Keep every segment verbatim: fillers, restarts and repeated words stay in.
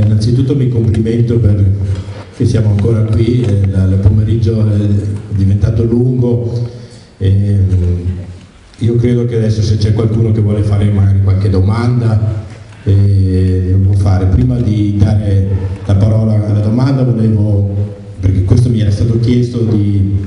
innanzitutto mi complimento perché siamo ancora qui, eh, il pomeriggio è diventato lungo e io credo che adesso se c'è qualcuno che vuole fare magari qualche domanda eh, lo può fare. Prima di dare la parola alla domanda volevo, perché questo mi era stato chiesto, di,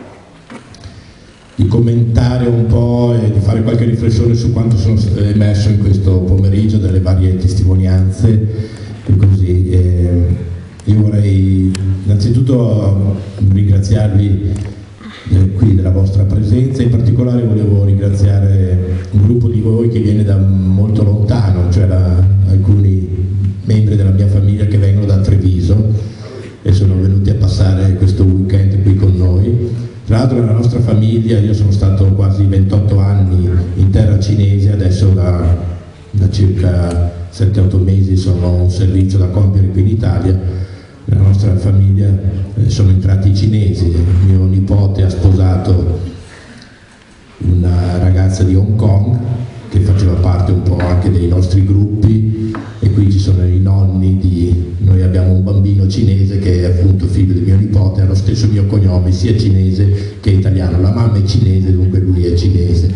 di commentare un po' e di fare qualche riflessione su quanto sono emerso in questo pomeriggio delle varie testimonianze e così. Eh, io vorrei innanzitutto ringraziarvi eh, qui della vostra presenza, in particolare volevo ringraziare un gruppo di voi che viene da molto lontano, cioè la, alcuni membri della mia famiglia che vengono da Treviso e sono venuti a passare questo weekend qui con noi. Tra l'altro nella nostra famiglia io sono stato quasi ventotto anni in terra cinese, adesso da, da circa sette otto mesi sono un servizio da compiere qui in Italia. Nella nostra famiglia eh, sono entrati i cinesi, mio nipote ha sposato una ragazza di Hong Kong che faceva parte un po' anche dei nostri gruppi e qui ci sono i nonni di... noi abbiamo un bambino cinese che è appunto figlio di mio nipote, ha lo stesso mio cognome, sia cinese che italiano, la mamma è cinese dunque lui è cinese.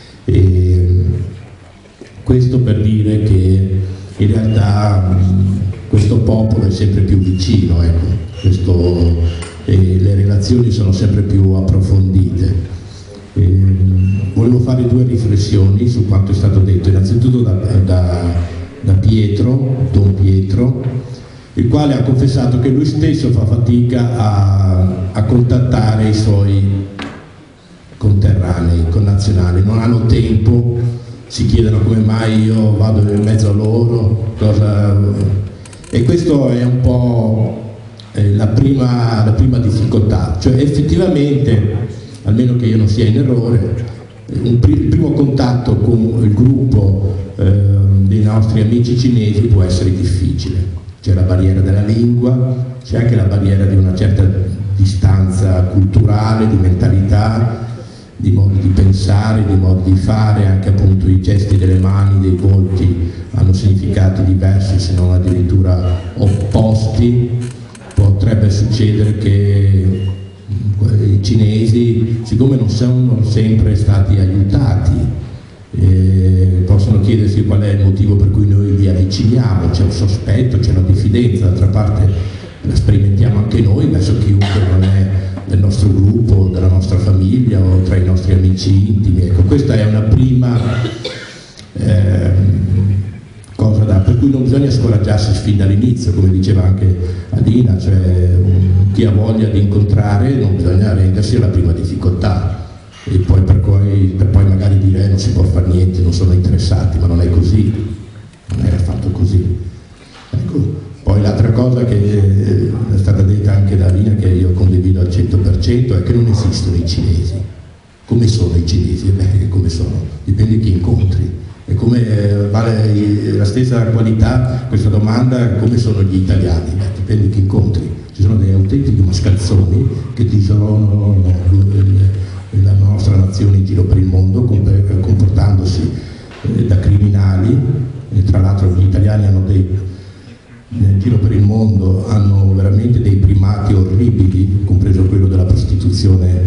E questo per dire che in realtà questo popolo è sempre più vicino, ecco. Questo, eh, le relazioni sono sempre più approfondite. Eh, volevo fare due riflessioni su quanto è stato detto, innanzitutto da, da, da Pietro, Don Pietro, il quale ha confessato che lui stesso fa fatica a, a contattare i suoi conterranei, connazionali, non hanno tempo, si chiedono come mai io vado in mezzo a loro, cosa... e questo è un po' eh, la, prima, la prima difficoltà, cioè effettivamente, almeno che io non sia in errore, un pr il primo contatto con il gruppo eh, dei nostri amici cinesi può essere difficile. C'è la barriera della lingua, c'è anche la barriera di una certa distanza culturale, di mentalità, di modi di pensare, di modi di fare, anche appunto i gesti delle mani, dei volti hanno significati diversi se non addirittura opposti. Potrebbe succedere che i cinesi, siccome non sono sempre stati aiutati, eh, possono chiedersi qual è il motivo per cui noi li avviciniamo, c'è un sospetto, c'è una diffidenza, d'altra parte la sperimentiamo anche noi verso chiunque non è del nostro gruppo, della nostra famiglia o tra i nostri amici intimi. Ecco, questa è una prima eh, cosa da, per cui non bisogna scoraggiarsi fin dall'inizio, come diceva anche Adina, cioè um, chi ha voglia di incontrare non bisogna rendersi alla prima difficoltà e poi per, poi per poi magari dire eh, non si può fare niente, non sono interessati, ma non è così, non è affatto così. Ecco. Poi l'altra cosa che è stata detta anche da Rina, che io condivido al cento per cento, è che non esistono i cinesi. Come sono i cinesi? Beh, come sono? Dipende chi incontri. E come eh, vale la stessa qualità questa domanda, come sono gli italiani? Beh, dipende chi incontri. Ci sono dei autentici mascalzoni che disonorano la nostra nazione in giro per il mondo, comportandosi eh, da criminali. E tra l'altro gli italiani hanno dei nel giro per il mondo hanno veramente dei primati orribili, compreso quello della prostituzione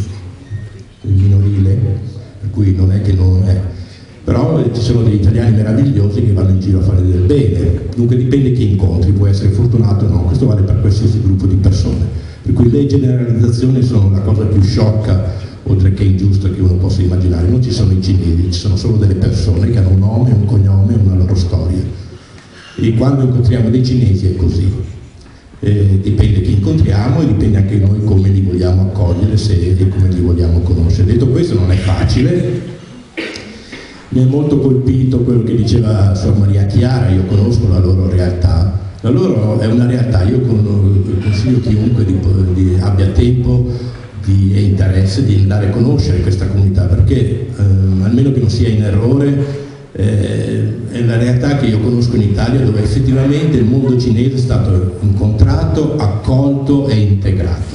minorile, per cui non è che non è, però ci sono degli italiani meravigliosi che vanno in giro a fare del bene, dunque dipende chi incontri, può essere fortunato o no, questo vale per qualsiasi gruppo di persone, per cui le generalizzazioni sono la cosa più sciocca oltre che ingiusta che uno possa immaginare. Non ci sono i cinesi, ci sono solo delle persone che hanno un nome, un cognome e una loro storia. E quando incontriamo dei cinesi è così, eh, dipende chi incontriamo e dipende anche noi come li vogliamo accogliere se, e come li vogliamo conoscere. Detto questo non è facile, mi è molto colpito quello che diceva Sor Maria Chiara, io conosco la loro realtà, la loro è una realtà, io consiglio chiunque di, di, abbia tempo di, e interesse di andare a conoscere questa comunità perché ehm, almeno che non sia in errore, Eh, è la realtà che io conosco in Italia dove effettivamente il mondo cinese è stato incontrato, accolto e integrato.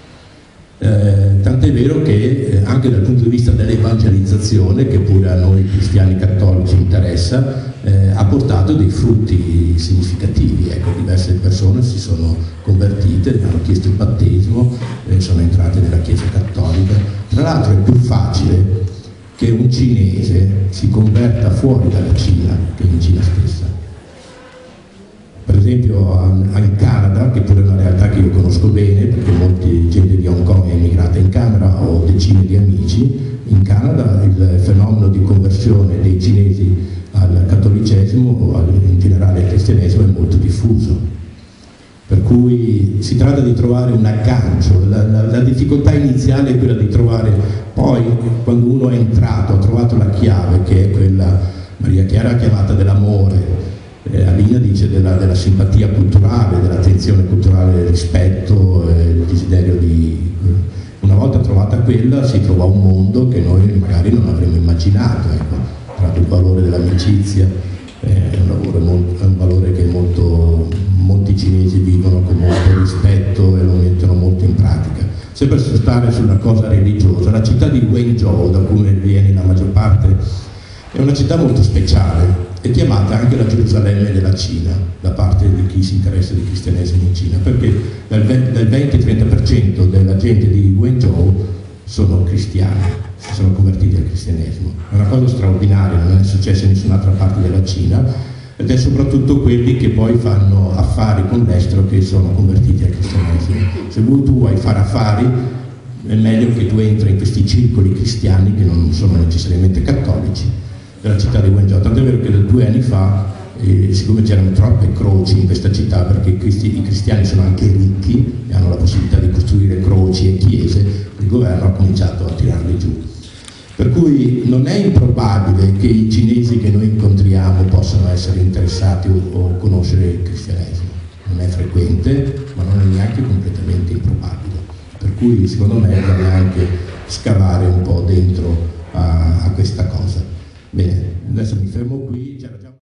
Eh, tant'è vero che eh, anche dal punto di vista dell'evangelizzazione, che pure a noi cristiani cattolici interessa, eh, ha portato dei frutti significativi. Ecco. persone si sono convertite, hanno chiesto il battesimo e sono entrate nella Chiesa Cattolica. Tra l'altro è più facile che un cinese si converta fuori dalla Cina che in Cina stessa. Per esempio in Canada, che pure è una realtà che io conosco bene, perché molta gente di Hong Kong è emigrata in Canada, ho decine di amici, in Canada il fenomeno di conversione dei cinesi al cattolicesimo o in generale al cristianesimo è molto diffuso. Per cui si tratta di trovare un aggancio, la, la, la difficoltà iniziale è quella di trovare, poi quando uno è entrato, ha trovato la chiave che è quella, Maria Chiara ha chiamata dell'amore, Eh, Alina dice della, della simpatia culturale, dell'attenzione culturale, del rispetto, eh, il desiderio di... Una volta trovata quella si trova un mondo che noi magari non avremmo immaginato, ecco. Tra il valore dell'amicizia, eh, è, un è un valore che molto, molti cinesi vivono con molto rispetto e lo mettono molto in pratica. Sempre per stare sulla cosa religiosa, la città di Wenzhou, da cui viene la maggior parte, è una città molto speciale. È chiamata anche la Gerusalemme della Cina, da parte di chi si interessa di cristianesimo in Cina, perché del venti trenta per cento della gente di Wenzhou sono cristiani, si sono convertiti al cristianesimo. È una cosa straordinaria, non è successa in nessun'altra parte della Cina, ed è soprattutto quelli che poi fanno affari con l'estero che sono convertiti al cristianesimo. Se tu vuoi fare affari, è meglio che tu entri in questi circoli cristiani che non sono necessariamente cattolici, della città di Wenzhou. Tanto è vero che due anni fa, eh, siccome c'erano troppe croci in questa città, perché i, cristi, i cristiani sono anche ricchi e hanno la possibilità di costruire croci e chiese, il governo ha cominciato a tirarli giù. Per cui non è improbabile che i cinesi che noi incontriamo possano essere interessati o, o conoscere il cristianesimo. Non è frequente, ma non è neanche completamente improbabile. Per cui secondo me bisogna anche scavare un po' dentro a, a questa cosa. Bene, adesso mi fermo qui.